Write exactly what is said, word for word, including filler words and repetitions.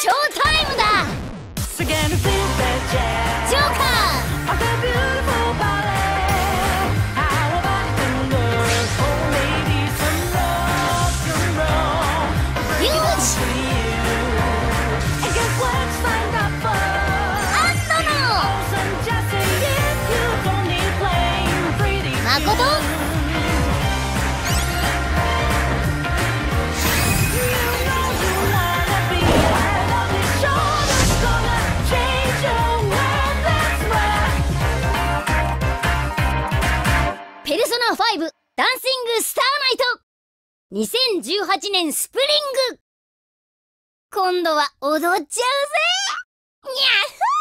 ショータイムだ。ジョーカー。リュウジ。アントノマコト。ペルソナファイブダンシングスターナイトにせんじゅうはちねんスプリング。今度は踊っちゃうぜ。にゃっほー。